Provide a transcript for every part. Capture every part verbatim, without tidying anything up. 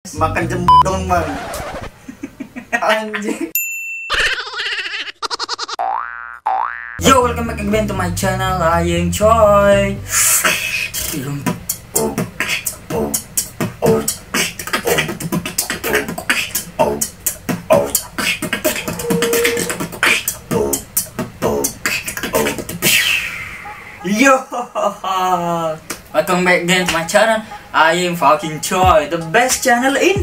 Makan jembut dong bang. Anjing. Yo, welcome back again to my channel, Ayeng Coy. Yo, welcome back again to my channel, Ayeng fucking Coy, the best channel in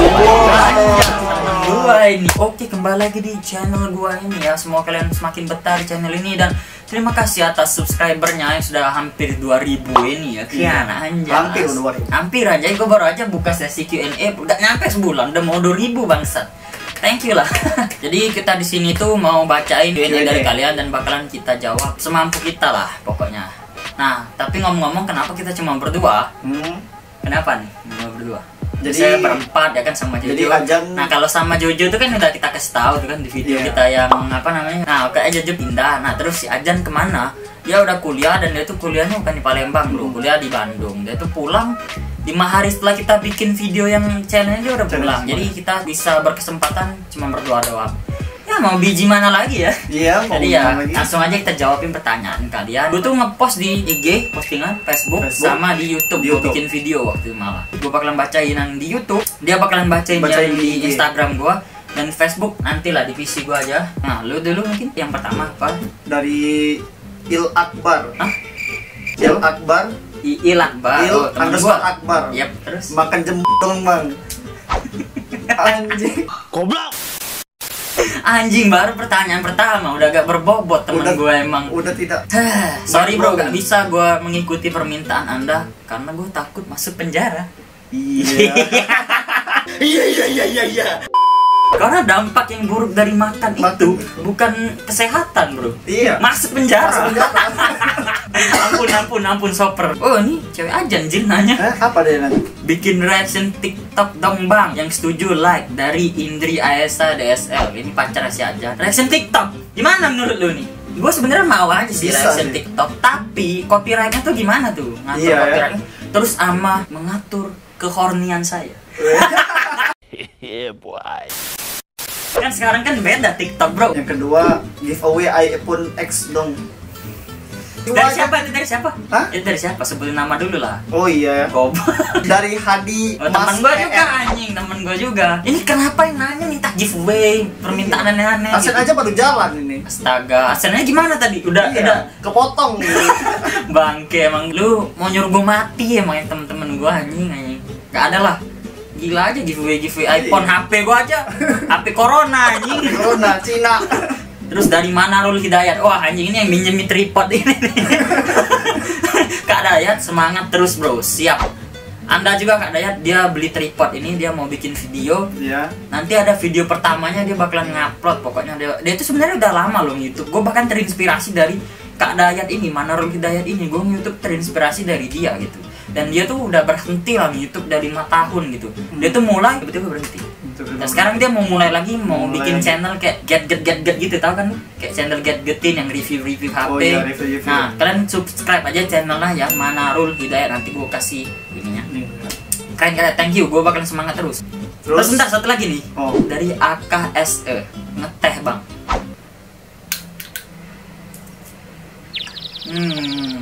gua ini. Oke, kembali lagi di channel gua ini ya. Semoga kalian semakin betah di channel ini dan terima kasih atas subscribernya yang sudah hampir dua ribu ini ya. Kian anjay. Hampir dua ribu. Hampir aja, gua baru aja buka sesi Q and A udah nyampe sebulan, udah mau dua ribu bangsat. Thank you lah. Jadi kita di sini tuh mau bacain Q and A dari kalian dan bakalan kita jawab semampu kita lah pokoknya. Nah, tapi ngomong-ngomong kenapa kita cuma berdua? Hmm. Kenapa nih cuma berdua? Jadi saya berempat ya kan sama Jojo. Jadi Ajang. Nah kalau sama Jojo itu kan udah kita kasih tahu tuh kan di video Yeah. kita yang apa namanya. Nah kayak Jojo pindah. Nah terus si Ajan kemana? Dia udah kuliah dan dia tuh kuliahnya bukan di Palembang bro, kuliah di Bandung. Dia tuh pulang lima hari setelah kita bikin video yang channel dia udah pulang. Jadi kita bisa berkesempatan cuma berdua doang. Ya mau biji mana lagi ya? Iya. Jadi ya lagi. Langsung aja kita jawabin pertanyaan kalian. Gue tuh ngepost di I G, postingan Facebook, Facebook sama di YouTube. Gue bikin video waktu itu malah. Gue bakalan bacain yang di YouTube, dia bakalan bacain, bacain yang di, di Instagram gue dan Facebook nantilah di P C gue aja. Nah, lu dulu mungkin yang pertama apa? Dari Il Akbar. Hah? Il Akbar. I Il Akbar. Il Oh, temen underscore gua. Akbar. Yap, terus. Makan jembut dong bang. Anjing. Goblok. Anjing, baru pertanyaan pertama udah agak berbobot temen Udah- gue emang. Udah tidak. Sorry bro, gak bisa gue mengikuti permintaan anda karena gue takut masuk penjara. Iya. Iya iya iya iya iya. Karena dampak yang buruk dari makan itu bukan kesehatan bro. Iya. Masuk penjara. Masuk penjara. ampun ampun ampun soper. Oh ini cewek aja anjir nanya. Eh, apa deh nanti? Bikin reaction TikTok dong bang. Yang setuju like dari Indri Aesa D S L. Ini pacar si Ajan. Reaction TikTok. Gimana menurut lu nih? Gue sebenarnya mau aja sih Bisa reaction sih. TikTok. Tapi copyrightnya tuh gimana tuh? Ngatur Iya, ya. copyrightnya. Terus ama mengatur kehornian saya. Yeah boy. Kan sekarang kan beda TikTok bro. Yang kedua, giveaway iPhone X dong. Dari siapa itu? Dari siapa? Hah? Itu dari siapa? Sebutin nama dulu lah. Oh iya. Goblok. Dari Hadi Oh, teman gua juga E M. anjing, teman gua juga. Ini kenapa yang nanya minta giveaway, permintaan aneh-aneh Asen gitu. aja baru jalan ini. Astaga, asennya gimana tadi? Udah, Iya, udah kepotong gitu. bangke emang lu mau nyuruh gua mati emang ya temen-temen gua anjing anjing. Gak ada lah. Gila aja giveaway giveaway iPhone, Iya. H P gua aja. H P Corona anjing. Corona Cina. Terus dari mana Rul Hidayat? Wah anjing ini yang minjemin tripod ini nih. Kak Dayat semangat terus bro, siap. Anda juga Kak Dayat, dia beli tripod ini, dia mau bikin video. Iya. Nanti ada video pertamanya dia bakalan ngupload. Pokoknya dia, dia itu sebenarnya udah lama loh YouTube. Gue bahkan terinspirasi dari Kak Dayat ini, Manarul Hidayat ini. Gue YouTube terinspirasi dari dia gitu. Dan dia tuh udah berhenti lah YouTube dari lima tahun gitu. Dia tuh mulai tiba-tiba berhenti. Dan sekarang dia mau mulai lagi, mau Mulai bikin lagi. channel kayak get get get get gitu, tau kan? Kayak channel get getin yang review-review H P. Oh iya, review-review. Nah, kalian subscribe aja channelnya ya, Manarul Hidayat. Nanti gue kasih ininya. Keren keren, thank you, gue bakalan semangat terus. Terus, Terus bentar, satu lagi nih. Oh. Dari A K S E, ngeteh bang. Hmm.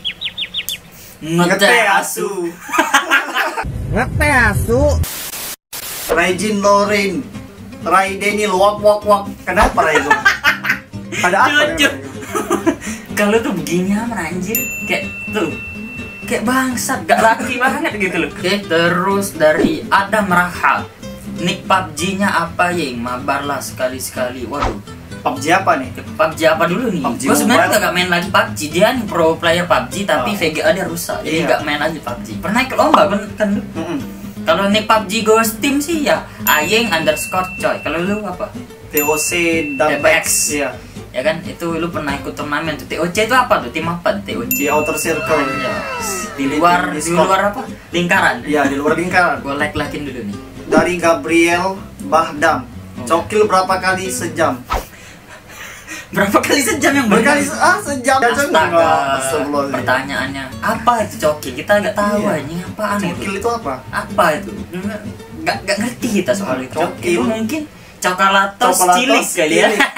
ngeteh asu. Ngeteh asu. Raijin Lorin. Raideni luak wak wak. Kenapa Raido? Ada apa? Jujur. dengan Raido? Kalau tuh begini aman anjir, kayak tuh, kayak bangsat, gak laki banget gitu loh. Oke, terus dari Adam Rahal, nick P U B G-nya apa Yeng? Mabarlah sekali-sekali. Waduh, P U B G apa nih? P U B G apa dulu nih? P U B G Gue sebenarnya Mobile. gak main lagi P U B G. Dia nih pro player P U B G tapi Oh. V G A dia rusak. Jadi Iya. gak main lagi P U B G. Pernah ikut lomba kan? kan lu? Mm-mm. Kalau nick P U B G gue Steam sih ya Ayeng underscore coy. Kalau lu apa? T O C dan T B X. Iya. Ya kan itu lu pernah ikut turnamen tuh. T O C itu apa tuh? Tim apa tuh T O C? Di outer circle. Di luar di Discord. luar apa? Lingkaran. Iya, di luar lingkaran. Gue like lakin dulu nih. Dari Gabriel Bahdam. Cokil berapa kali sejam? Berapa kali sejam yang Berkali benar? se- ah sejam. Astaga. Astagfirullah. Pertanyaannya apa itu cokil? Kita nggak tahu Iya. anjing apaan itu. Cokil itu apa? Apa itu? nggak nggak ngerti kita soal itu. Cokil. Itu mungkin coklatos Coklatos cilik kali ya. cilik.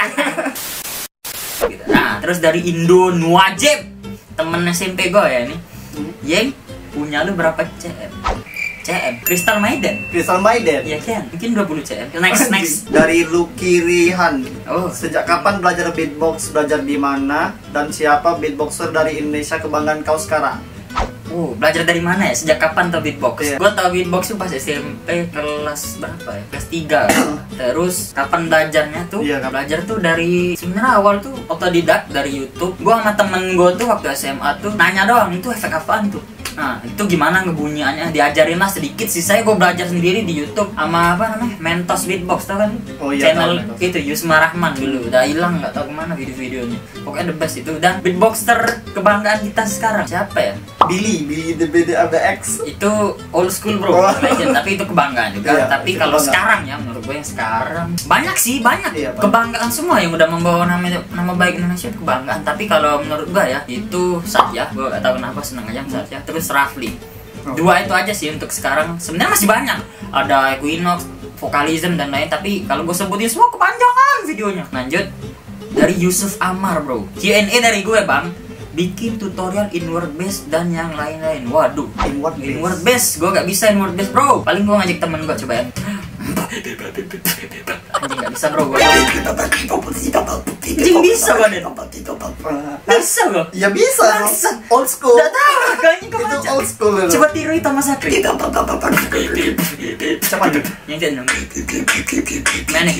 Nah, terus dari Indo Nuajib, temen S M P gue ya nih. Yang punya lu berapa C M? C M Crystal Maiden. Crystal Maiden. Iya kan? Mungkin dua puluh C M. Next next. Dari Lucky Rihan. Oh. Sejak kapan belajar beatbox? Belajar di mana? Dan siapa beatboxer dari Indonesia kebanggaan kau sekarang? Oh, belajar dari mana ya? Sejak kapan tau beatbox? Iya. Gue tau beatbox tuh pas S M P kelas berapa ya? Kelas tiga. Terus kapan belajarnya tuh? Iya, kapan? Belajar tuh dari sebenarnya awal tuh otodidak dari YouTube. Gue sama temen gue tuh waktu S M A tuh nanya doang, itu efek apaan tuh? Nah, itu gimana ngebunyiannya? Diajarin lah sedikit. Sisanya gue belajar sendiri di YouTube sama apa namanya? Mentos Beatbox tau kan? Oh iya, Channel tahu, Mentos. itu Yusma Rahman dulu. Udah hilang nggak tahu kemana video-videonya. Pokoknya the best itu. Dan beatboxer kebanggaan kita sekarang siapa ya? Billy, Billy the B D A B X. Itu old school bro, Oh. legend, tapi itu kebanggaan juga. Iya, Tapi itu kalau kebanggaan. sekarang ya, menurut gue yang sekarang banyak sih, banyak Iya, banyak. kebanggaan semua yang udah membawa nama nama baik Indonesia itu kebanggaan. Tapi kalau menurut gue ya, itu Satya, gue gak tahu kenapa seneng aja sama Satya. Terus Rafli, Oh. dua itu aja sih untuk sekarang. Sebenarnya masih banyak, ada Equinox, Vocalism dan lain. Tapi kalau gue sebutin semua kepanjangan videonya. Lanjut dari Yusuf Amar bro, Q and A dari gue bang. Bikin tutorial inward bass dan yang lain-lain. Waduh, Inward bass. inward bass, gue gak bisa inward bass bro. Paling gue ngajak temen gue coba ya. Anjing gak bisa bro gue. Anjing bisa gue deh. Bisa gue. Ya bisa, Bangsat. old school. Udah tahu kayaknya Itu kebaca. old school. itu. Coba tiru itu Mas Sakri. Cepat. Yang itu dong. Mana?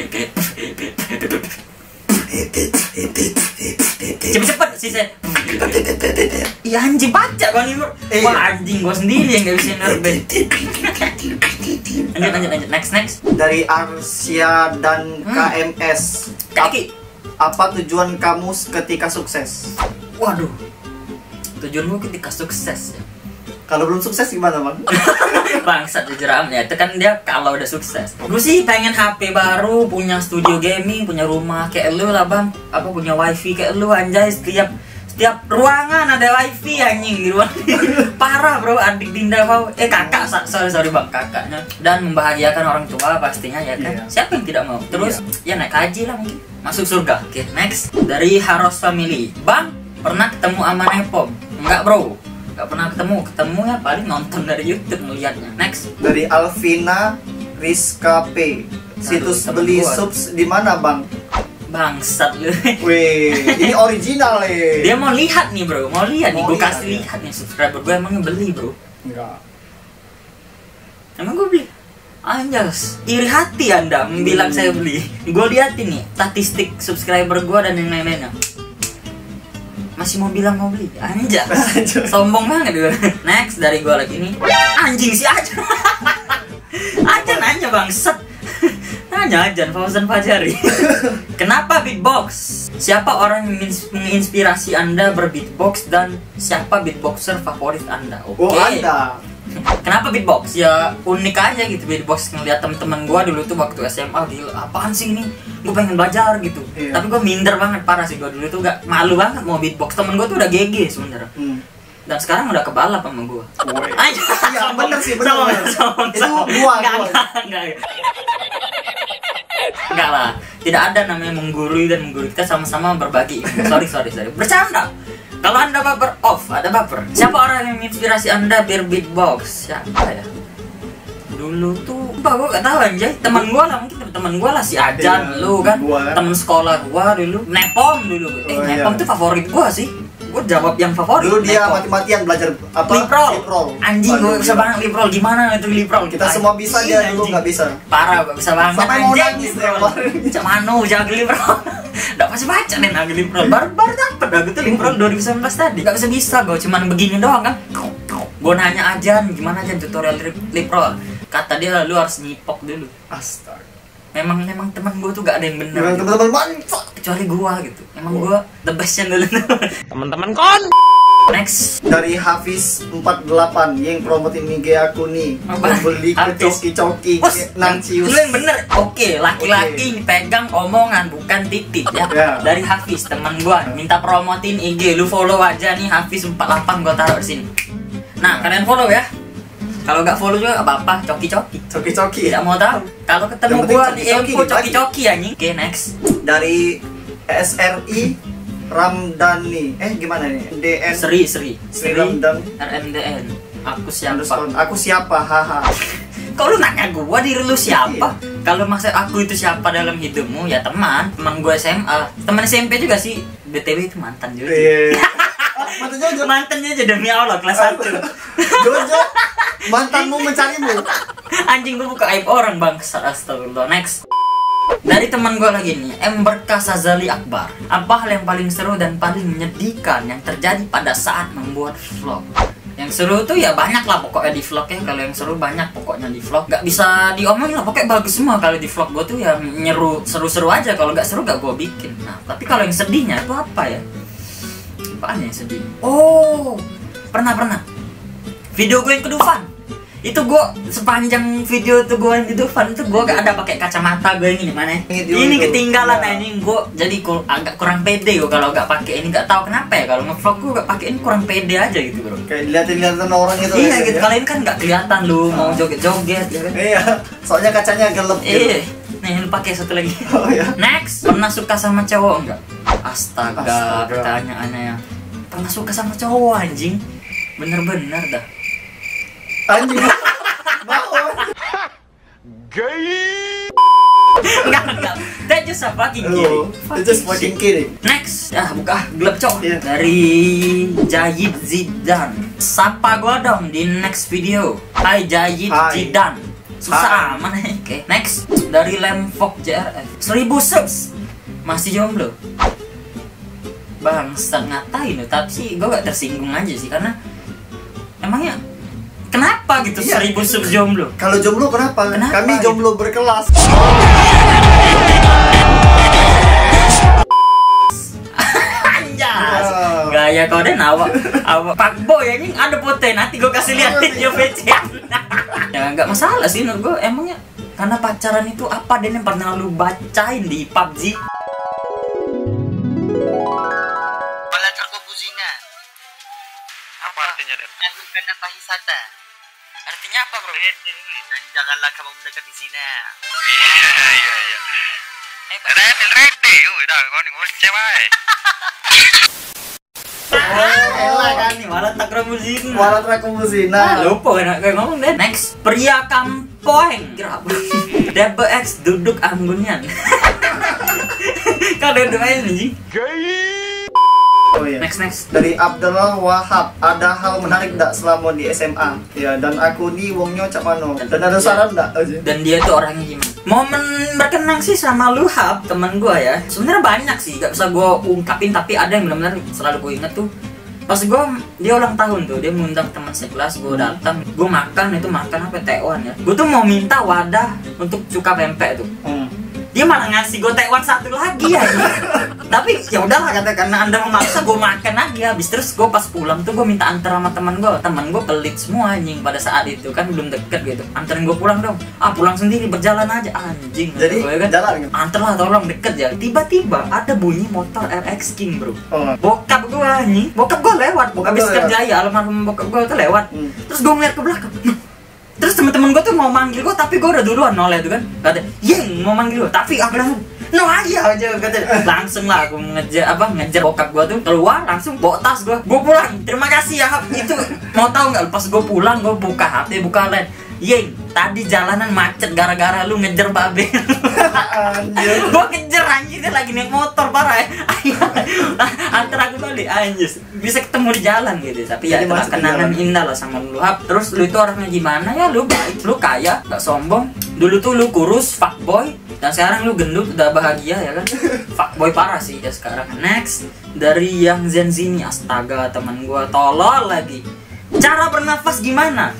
Cepet-cepet sih saya. Iya anjing baca gue nih bro. Eh. Wah anjing gue sendiri yang gak bisa inward bass. Lanjut lanjut lanjut. Next next. Dari Arsia dan Hmm. K M S. Kaki. Apa tujuan kamu ketika sukses? Waduh. Tujuan gue ketika sukses ya. Kalau belum sukses gimana, Bang? Bangsat jujur amat ya. Itu kan dia kalau udah sukses. Gue sih pengen H P baru, punya studio gaming, punya rumah kayak lu lah bang. Apa punya wifi kayak lu anjay. Setiap setiap ruangan ada wifi anjing di ruang. Parah bro, adik Dinda mau. Eh kakak, sa- sorry sorry bang, kakaknya. Dan membahagiakan orang tua pastinya ya kan. Iya. Siapa yang tidak mau? Terus ya naik haji lah mungkin. Masuk surga. Oke next. Dari Haros Family. Bang, pernah ketemu sama Nepom? Enggak bro. Gak pernah ketemu, ketemu ya paling nonton dari YouTube melihatnya. Next. Dari Alvina Rizka P. Situs Aduh, temen beli gua. subs di mana, Bang? Bangsat lu. Wih, ini original nih. Dia mau lihat nih bro, mau lihat nih, Mau gue lihat, kasih ya. lihat nih subscriber gue emangnya beli bro. Enggak. Emang gue beli? Anjas, iri hati anda bilang saya beli. Gue liatin nih statistik subscriber gue dan yang lain-lainnya. Masih mau bilang mau beli, anjas. Sombong banget gue. Next dari gue lagi nih. Anjing si Ajan. Ajan nanya bangsat. Nanya Ajan Fauzan Fajari. Kenapa beatbox? Siapa orang yang mengins- menginspirasi anda berbeatbox dan siapa beatboxer favorit anda? Oke. Oh, Anda. Kenapa beatbox? Ya unik aja gitu beatbox. Ngeliat temen-temen gue dulu tuh waktu S M A, gila apaan sih ini? Gue pengen belajar gitu. Iya. Tapi gue minder banget, parah sih gue dulu tuh gak malu banget mau beatbox. Temen gue tuh udah G G sebenernya. Hmm. Dan sekarang udah kebalap sama gue. Woi. Aja. Iya, bener sih, bener, Sombong, bener. sombong, Itu sombong. gua, Enggak, gua. enggak, enggak. Enggak lah. Tidak ada namanya menggurui dan menggurui. Kita sama-sama berbagi. Sorry, sorry, sorry. Bercanda. Kalau anda baper, off, ada baper. Siapa orang yang menginspirasi anda berbeatbox? Siapa ya? Dulu tuh, apa gue gak tahu anjay. Teman gue lah, mungkin teman gue lah si Ajan, Iya, lu kan. gua. Temen sekolah gue dulu. Nepom dulu. Eh, Oh, Nepom iya. tuh favorit gue sih. Gue jawab yang favorit. Dulu dia Nepom. mati-matian belajar apa? Liprol. Liprol. Anjing gue Waduh, bisa gila. banget liprol. Gimana itu liprol? Kita semua bisa, dia Anjing, dulu anjing. nggak bisa. Parah gue bisa banget. Sampai mau anjing, nangis dia liprol. kemarin. Cak mano jago liprol. Udah pasti baca deh naga liprol. Baru baru dapet aku tuh liprol dua ribu sembilan belas tadi. Gak bisa bisa gue cuman begini doang kan. Gue nanya Ajan gimana Ajan tutorial lip- liprol. Kata dia lu harus nyipok dulu. Astaga. Memang memang teman gue tuh gak ada yang bener. Gimana gitu. teman-teman mantap. Kecuali gue gitu. Emang gue the bestnya dulu. Teman-teman kon. Next. Dari Hafiz empat puluh delapan yang promotin I G aku nih. Apa? Beli ke Hafiz. coki-coki Bos, nancius. lu yang bener. Oke, laki-laki pegang omongan bukan titik ya. Ya. Dari Hafiz, teman gua, minta promotin I G, lu follow aja nih Hafiz empat puluh delapan gua taruh di sini. Nah, kalian follow ya. Kalau nggak follow juga nggak apa-apa, coki-coki. Coki-coki. Tidak mau tahu. Kalau ketemu Yang penting gua di coki-coki info dibagi. coki-coki anjing. Oke, next. Dari S R I Ramdhani. Eh gimana nih? D N Sri Sri Sri Ramdhani. R M D N. Aku siapa? Underscore. Aku siapa? Haha. Kok lu nanya gua diri lu siapa? Kalau maksud aku itu siapa dalam hidupmu? Ya teman, teman gua S M A, teman S M P juga sih. B T W itu mantan juga. Iya. Mantan Jojo. Mantannya aja demi Allah kelas satu. Jojo. Mantanmu mencarimu. Anjing gua buka aib orang bangsa. Astagfirullah. Next. Dari teman gue lagi nih, M Berkah Sazali Akbar. Apa hal yang paling seru dan paling menyedihkan yang terjadi pada saat membuat vlog? Yang seru tuh ya banyak lah pokoknya di vlog ya. Kalau yang seru banyak pokoknya di vlog. Gak bisa diomongin lah, pokoknya bagus semua kalau di vlog gue tuh ya nyeru, seru-seru aja. Kalau gak seru gak gue bikin. Nah, tapi kalau yang sedihnya itu apa ya? Apaan yang sedih? Oh, pernah-pernah video gue yang ke Dufan. Itu gue sepanjang video tuh gue yang di Dufan itu gue gak ada pakai kacamata gue yang ini mana? Ini Ini dulu. ketinggalan Ya. anjing gue jadi kur- agak kurang pede gue kalau gak pakai ini, gak tahu kenapa ya kalau ngevlog gue gak pakai ini kurang pede aja gitu bro. Kayak dilihatin-lihatan orang gitu. Iya ya, gitu, ya. kalian kan gak kelihatan lu mau joget-joget ya kan? Iya. Soalnya kacanya gelap gitu. Iya. Nih lu pakai satu lagi. Oh iya. Next, pernah suka sama cowok enggak? Astaga, Astaga. pertanyaannya yang pernah suka sama cowok anjing? Bener-bener dah. Anjing. Mau. Enggak, enggak. That just a fucking kidding. Oh, it's just fucking kidding. Next, ah buka gelap cok. Iya. Dari Jayid Zidan. Sapa gua dong di next video. Hai Jayid Hai. Zidan. Susah Hai. aman nih. Oke, next dari Lemfok J R F. seribu subs. Masih jomblo. Bangsat ngatain lu, tapi sih gua gak tersinggung aja sih karena emangnya kenapa gitu Iya. seribu subs jomblo? Kalau jomblo kenapa? Kenapa Kami gitu? jomblo berkelas. Anjas. Wow. Gaya kau deh awak awak pak boy anjing ada foto nanti gue kasih lihat video V C. Ya nggak masalah sih menurut gue, emangnya karena pacaran itu apa deh yang pernah lu bacain di P U B G? Wala buzina. Apa artinya, Den? Lakukan tahisata. Artinya apa bro? Dan janganlah kamu mendekati zina. Iya, iya, iya. Ren, rede, udah kau nih ngurus cewek. Elah kan nih malah tak remusin. Walat raku musina. Ah, lupa kan kayak ngomong deh. Next, pria kampoeng. Kira apa? D B X duduk anggunnya. Kau duduk aja nih. Oh iya. Next next. Dari Abdullah Wahab, ada hal menarik enggak selama di S M A? Ya, dan aku ni wongnya cak mano. Dan ada saran enggak? Dan dia tuh orangnya gimana? Momen berkenang sih sama lu Hab, teman gua ya. Sebenarnya banyak sih, gak bisa gua ungkapin, tapi ada yang benar-benar selalu gua inget tuh. Pas gua dia ulang tahun tuh, dia mengundang teman sekelas, gua datang, gua makan itu makan apa tewan ya. Gua tuh mau minta wadah untuk cuka pempek tuh. Hmm. Dia malah ngasih gue tewan satu lagi ya. Tapi ya udahlah kata karena anda memaksa gue makan lagi habis. Terus gue pas pulang tuh gue minta antar sama teman gue. Teman gue pelit semua anjing pada saat itu kan belum deket gitu. Anterin gue pulang dong. Ah pulang sendiri berjalan aja anjing. Jadi gue kan jalan kan? antar lah tolong deket ya. Tiba-tiba ada bunyi motor R X King bro. Oh. Bokap gue anjing. Bokap gue lewat. Bokap Habis lu kerja ya almarhum bokap gue tuh lewat. Hmm. Terus gue ngeliat ke belakang. Terus temen-temen gue tuh mau manggil gue tapi gue udah duluan noleh tuh kan. Kata, "Yeng, mau manggil gue." Tapi aku langsung, "No aja aja," kata. Langsung lah aku ngejar apa ngejar bokap gue tuh keluar langsung bawa tas gue. Gue pulang. Terima kasih ya, Hap. Itu mau tahu nggak pas gue pulang gue buka H P, buka line. "Yeng, tadi jalanan macet gara-gara lu ngejar babe." Anjir. Gue kejar anjing dia lagi naik motor parah ya. Antar aku balik anjir. Bisa ketemu di jalan gitu. Tapi ya Jadi itulah masuk di kenangan jalan. indah lah sama lu Hap. Terus lu itu orangnya gimana ya? Lu baik, lu kaya, gak sombong. Dulu tuh lu kurus, fuckboy. Dan sekarang lu gendut, udah bahagia ya kan? Fuckboy parah sih ya sekarang. Next, dari yang Zenzini. Astaga teman gua tolol lagi. Cara bernafas gimana?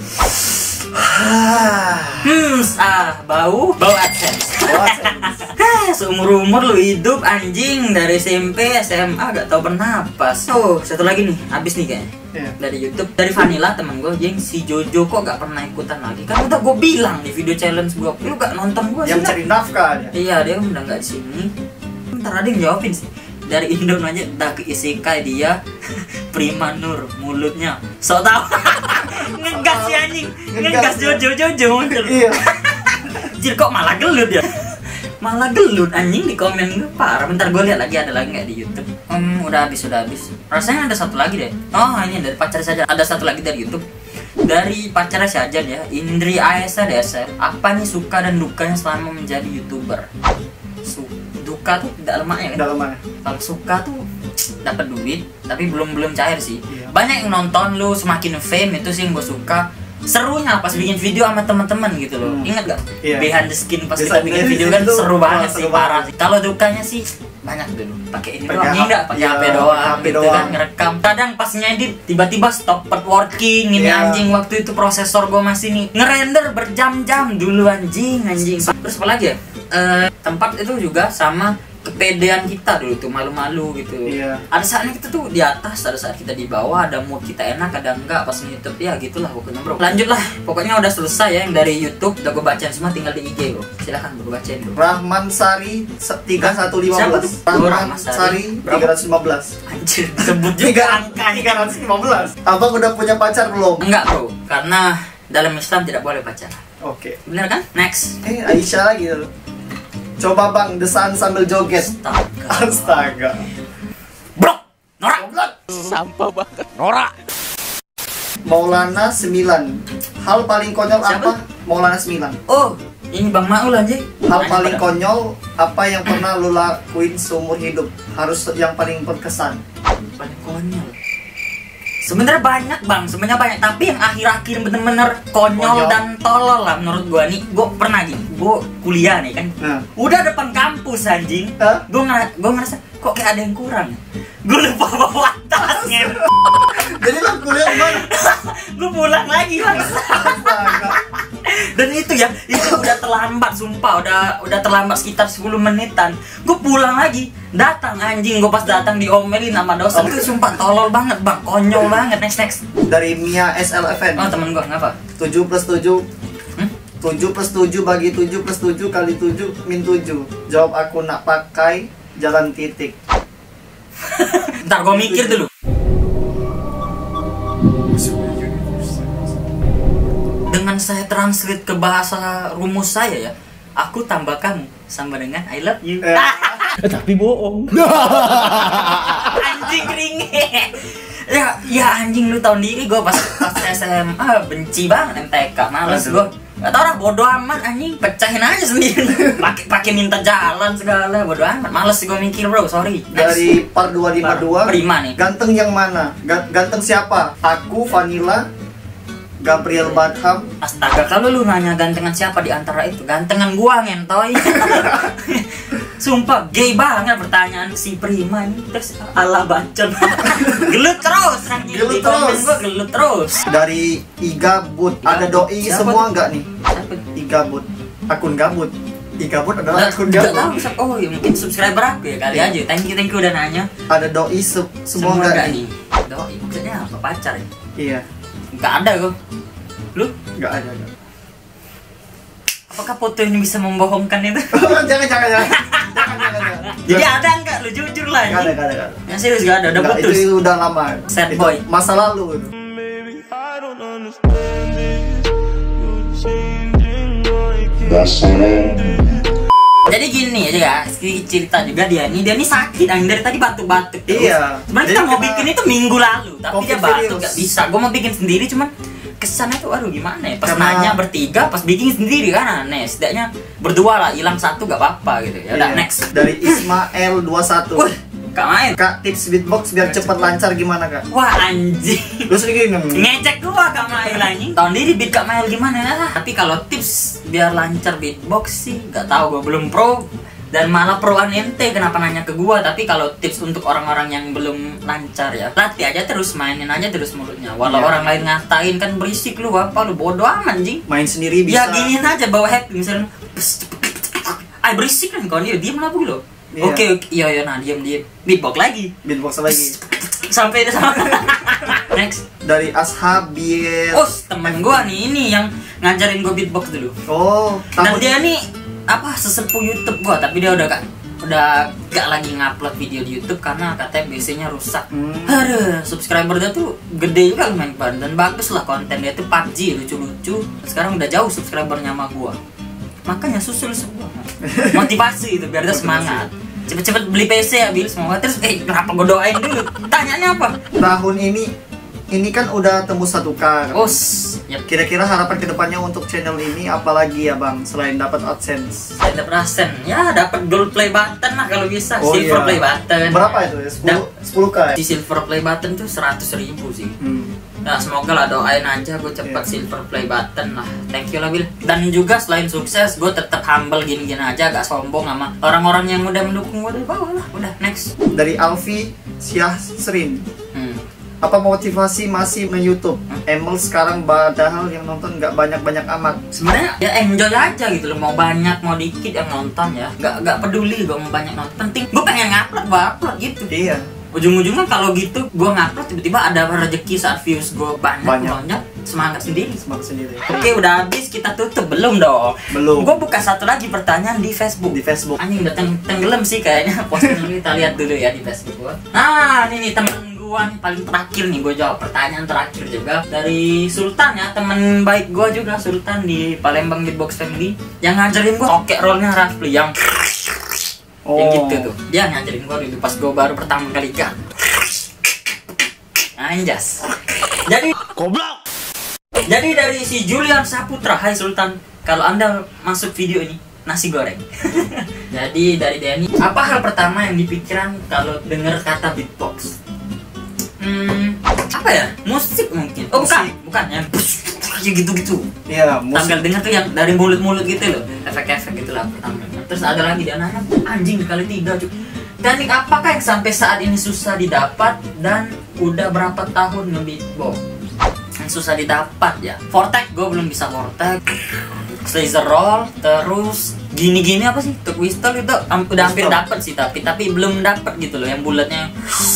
Hmm, ah, bau, bau AdSense. Hah, seumur-umur lu hidup anjing dari S M P, S M A gak tau bernapas. Oh, satu lagi nih, abis nih kayaknya. Iya. Dari YouTube, dari Vanilla teman gue, jeng si Jojo kok gak pernah ikutan lagi. Kan udah gue bilang di video challenge gue, lu gak nonton gue sih. Yang cari nafkah dia. Iya, dia udah gak di sini. Ntar ada yang jawabin sih. dari Indo aja dah ke isekai dia Prima Nur mulutnya so tau. Ngegas si anjing, ngegas Jojo Jojo muncul. Iya. Jir kok malah gelut ya? Malah gelut anjing di komen gue parah. Bentar gue lihat lagi ada lagi nggak di YouTube. Hmm, udah habis udah habis. Rasanya ada satu lagi deh. Oh ini dari pacar saja. Ada satu lagi dari YouTube. Dari pacarnya saja ya, Indri Aesa Desa. Apa nih suka dan dukanya selama menjadi YouTuber? Su duka tuh tidak lemaknya kan? Dalam mana? Kalau suka tuh dapat duit, tapi belum belum cair sih. Iya. Banyak yang nonton lu semakin fame itu sih yang gue suka. Serunya pas bikin video sama teman-teman gitu loh. Hmm. Ingat gak? Iya. Behind the skin pas Behind kita bikin the video skin kan tuh, seru wah, banget seru sih, banget. parah sih. Kalau dukanya sih banyak dulu. Pakai ini Pakai doang, H- enggak pakai iya, H P doang, H P gitu doang. kan ngerekam. Kadang pas ngedit tiba-tiba stop working ini Iya. anjing. Waktu itu prosesor gue masih nih ngerender berjam-jam dulu anjing anjing. Terus apa lagi ya? Eh, tempat itu juga sama kepedean kita dulu tuh, malu-malu gitu. Iya. Ada saatnya kita tuh di atas, ada saat kita di bawah, ada mood kita enak, ada enggak pas YouTube ya gitulah pokoknya bro. Lanjutlah, pokoknya udah selesai ya yang dari YouTube, udah gue bacain semua, tinggal di I G bro. Silakan bro bacain bro. Rahman Sari tiga satu lima Siapa belas. tuh? Oh, Rahman Rahman Sari. Sari Berapa? tiga ratus lima belas. Anjir, disebut juga Tiga angkanya. tiga ratus lima belas. Abang udah punya pacar belum? Enggak bro, karena dalam Islam tidak boleh pacaran. Oke. Bener kan? Next. Eh Aisyah lagi tuh. Coba bang desain sambil joget. Astaga. Astaga. Bro, norak. Goblok. Sampah banget. Norak. Maulana sembilan. Hal paling konyol Siapa? apa? Maulana sembilan. Oh, ini Bang Maul aja. Hal Nanya paling pada- konyol apa yang pernah lu lakuin seumur hidup? Harus yang paling berkesan. Paling konyol. Sebenarnya banyak bang, sebenarnya banyak. Tapi yang akhir-akhir bener-bener konyol, Konyol. dan tolol lah menurut gua nih. Gua pernah nih, gua kuliah nih kan. Nah. Udah depan kampus anjing. Hah? Gua ngera gua ngerasa kok kayak ada yang kurang. Gua lupa bawa tasnya. Jadi lu kuliah mana? Gua pulang lagi bang. Astaga. Dan itu ya, itu udah terlambat sumpah, udah udah terlambat sekitar sepuluh menitan. Gue pulang lagi, datang anjing, gue pas datang diomelin sama dosen. Itu sumpah tolol banget bang, konyol banget. Next next. Dari Mia S L F N. Oh temen gue, ngapa? tujuh plus tujuh. Hmm? tujuh plus tujuh bagi tujuh plus tujuh kali tujuh min tujuh. Jawab aku nak pakai jalan titik. Ntar gue mikir dulu. Dengan saya translate ke bahasa rumus saya ya, aku tambah kamu sama dengan I love you. Eh. Tapi bohong. Anjing ringe. Ya, ya anjing lu tau sendiri gue pas pas S M A benci banget M T K, males Aduh. gue. Gak tau lah, bodo amat anjing, pecahin aja sendiri. Pakai pakai minta jalan segala, bodo amat. Males gue mikir bro, sorry. Next. Dari part dua lima dua. Prima nih. Ganteng yang mana? Ga- Ganteng siapa? Aku Vanilla, Gabriel Badham. Astaga, kalau lu nanya gantengan siapa di antara itu, gantengan gua ngentoy. Sumpah, gay banget pertanyaan si Prima ini. Terus ala bacot. Gelut terus anjing. Gelut Di komen terus. gua gelut terus. Dari Iga But. Ada doi Siapa semua tuh? nggak nih? Siapa? Iga But. Akun gabut. Iga But adalah Nggak- akun nggak gabut. tahu, siapa. Oh ya mungkin subscriber aku ya kali aja. Thank you thank you udah nanya. Ada doi se- semua nggak nih? Doi maksudnya apa, pacar ya? Iya. Nggak ada gua. Lu Nggak ada. nggak. apakah foto ini bisa membohongkan itu? jangan jangan jangan. Jangan jangan. jangan. Jadi ada nggak lu jujur lah Nggak ada ini? nggak ada. nggak ada. Yang serius nggak ada, udah Nggak, putus. itu udah lama. Sad Itu boy. Masa lalu. itu. Jadi gini aja ya, sedikit cerita juga dia nih, dia nih sakit, anjing dari tadi batuk-batuk terus. Iya. Sebenarnya Jadi kita mau kena bikin itu minggu lalu, tapi COVID dia batuk virus. gak bisa. Gue mau bikin sendiri, cuman kesannya tuh aduh gimana ya. Pas Karena- nanya bertiga, pas bikin sendiri kan aneh. Setidaknya berdua lah, hilang satu gak apa-apa gitu. Ya udah Iya. next. Dari Ismael dua puluh satu. Wih, Kak main. Kak, tips beatbox biar cepet lancar gimana kak? Wah anjing. Lu sedikit nih. Ngecek gua Kak Mail anjing. Tahun diri beat Kak Mail gimana? Tapi kalau tips biar lancar beatbox sih nggak tahu, gua belum pro dan malah proan ente kenapa nanya ke gua. Tapi kalau tips untuk orang-orang yang belum lancar ya, latih aja terus, mainin aja terus mulutnya. Walau Iya. orang lain ngatain kan berisik lu apa lu bodoh amat anjing. Main sendiri bisa. Ya giniin aja bawa happy misalnya. Ay berisik kan kau dia diam lah lo. Iya. Oke oke iya iya nah diam diam beatbox lagi Beatbox lagi. sampai dia sama. Next. Dari Ashabiel. Oh, temen gua nih ini yang ngajarin gua beatbox dulu. Oh, Dan tahun dia nih apa sesepuh YouTube gua, tapi dia udah gak udah gak lagi ngupload video di YouTube karena katanya B C-nya rusak. Hmm. Aduh, subscriber dia tuh gede juga lumayan pan dan bagus lah konten dia tuh P U B G lucu-lucu. Sekarang udah jauh subscribernya sama gua. Makanya susul semua. Motivasi itu biar dia semangat. Cepet-cepet beli P C ya Bil, semoga. Terus eh kenapa gua doain dulu? Tanyanya apa? Tahun ini ini kan udah tembus satu K. Os. Yap. Kira-kira harapan kedepannya untuk channel ini apalagi ya Bang, selain dapat AdSense? Ada perasaan ya dapat gold play button lah kalau bisa, Oh, silver iya. play button. Berapa itu ya? sepuluh, sepuluh K ya? Di silver play button tuh seratus ribu sih. Hmm. Nah semoga lah, doain aja gue cepat Iya. silver play button lah. Thank you lah Bil. Dan juga selain sukses gue tetap humble gini-gini aja, gak sombong sama orang-orang yang udah mendukung gue dari bawah lah. Udah next. Dari Alfi Syahsrin. Hmm. Apa motivasi masih nge-YouTube? Hmm. Emel sekarang padahal yang nonton nggak banyak-banyak amat. Sebenarnya ya enjoy aja gitu loh, mau banyak mau dikit yang nonton ya. Gak gak peduli gue mau banyak nonton. Penting gue pengen ngupload, gue upload gitu. Iya. Ujung-ujungnya kalau gitu gue ngupload tiba-tiba ada rezeki saat views gue banyak, Banyak. banyak semangat sendiri. Semangat sendiri. Oke udah habis, kita tutup belum dong? Belum. Gue buka satu lagi pertanyaan di Facebook. Di Facebook. Anjing udah teng tenggelam sih kayaknya posting ini, kita lihat dulu ya di Facebook gue. Nah ini nih temen gue nih paling terakhir nih, gue jawab pertanyaan terakhir juga dari Sultan ya, temen baik gue juga, Sultan di Palembang Beatbox Family, yang ngajarin gue oke rollnya Rafli yang Oh. yang gitu tuh. Dia ngajarin gue dulu pas gue baru pertama kali kan. Anjas. Jadi Goblok. Jadi dari si Julian Saputra, hai Sultan, kalau Anda masuk video ini nasi goreng. Jadi dari Denny, apa hal pertama yang dipikiran kalau dengar kata beatbox? Hmm, apa ya? Musik mungkin. Oh bukan, Musik. bukan yang ya gitu-gitu. Iya, musik. Tampil dengar tuh yang dari mulut-mulut gitu loh, efek-efek gitulah pertama. Terus ada lagi dia nanya, anjing kali tiga cuy. Teknik apakah yang sampai saat ini susah didapat dan udah berapa tahun nge-beatbox? Yang susah didapat ya. Vortex gue belum bisa Vortex. Laser roll, terus gini-gini apa sih? Tuk whistle itu am- udah hampir Whistle. dapet sih tapi tapi belum dapet gitu loh yang bulatnya.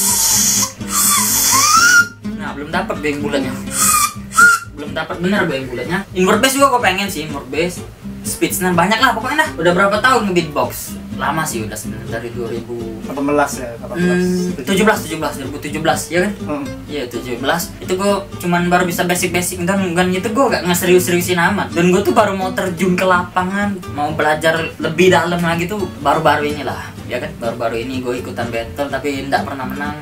Nah belum dapet gue yang bulatnya. Belum dapat bener gue yang bulatnya. Invert bass juga gue pengen sih, invert bass. Speedsnya banyak lah pokoknya dah. Udah berapa tahun nge-beatbox? Lama sih udah sebenarnya dari dua ribu delapan belas ya, delapan belas. Hmm, tujuh belas, tujuh belas, dua ribu tujuh belas ya kan? Hmm. Iya tujuh belas. Itu gue cuman baru bisa basic-basic kan, kan itu gue gak ngeserius-seriusin amat. Dan gue tuh baru mau terjun ke lapangan, mau belajar lebih dalam lagi tuh baru-baru ini lah, ya kan? Baru-baru ini gue ikutan battle tapi nggak pernah menang.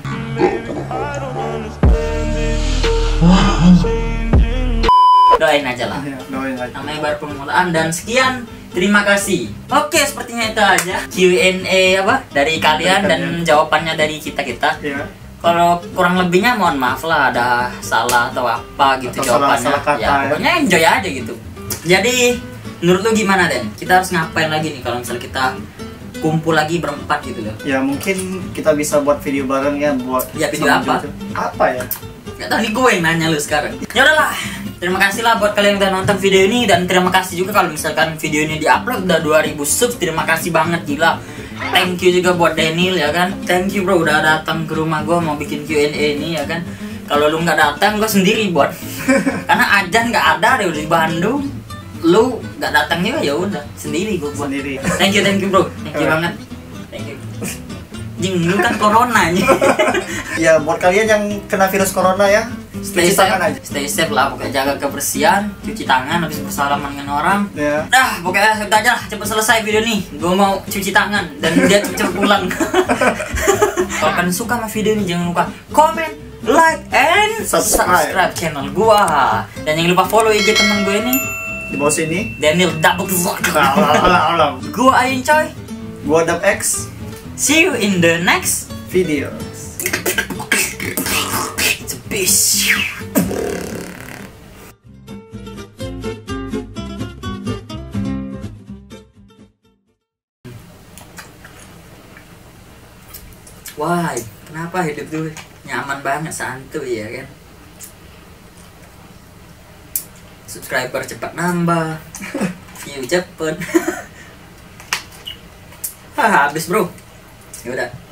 Doain aja lah. Iya, doain aja. Namanya baru permulaan dan sekian. Terima kasih. Oke, sepertinya itu aja Q and A apa dari kalian Dari dan kalian. jawabannya dari kita-kita. Iya. Kalau kurang lebihnya mohon maaf lah, ada salah atau apa gitu Atau salah- jawabannya. salah kata, ya, ya. pokoknya enjoy aja gitu. Jadi, menurut lu gimana Den? Kita harus ngapain lagi nih kalau misalnya kita kumpul lagi berempat gitu loh? Ya mungkin kita bisa buat video bareng ya, buat Ya, video sama apa? Jojo. Apa ya? Gak tau nih gue yang nanya lu sekarang. Ya udahlah. Terima kasih lah buat kalian yang udah nonton video ini, dan terima kasih juga kalau misalkan video ini diupload udah dua ribu subs. Terima kasih banget gila. Thank you juga buat Daniel ya kan. Thank you bro udah datang ke rumah gue mau bikin Q and A ini ya kan. Kalau lu nggak datang gue sendiri buat. Karena Ajan nggak ada deh udah di Bandung. Lu nggak datang juga ya udah sendiri gue buat. Sendiri. Thank you thank you bro. Thank you Eh. banget. Thank you. Jing lu kan corona nih. Ya buat kalian yang kena virus corona ya, Stay cuci tangan safe, aja. stay safe lah, pokoknya jaga kebersihan, cuci tangan habis bersalaman dengan orang. Ya. Dah, pokoknya udah aja lah, cepet selesai video nih. Gue mau cuci tangan dan dia cepet pulang. Kalau kalian suka sama video ini jangan lupa komen, like, and Subscribe. subscribe channel gua. Dan jangan lupa follow I G temen gue ini, Di bawah sini. Daniel Double Nah, ulang, ulang, ulang. Gua Ayin Coy. Gua Dap X See you in the next video. peace. Wah, kenapa hidup tuh nyaman banget, santuy ya kan? Subscriber cepat nambah, view cepet. Hah, habis bro. Yaudah.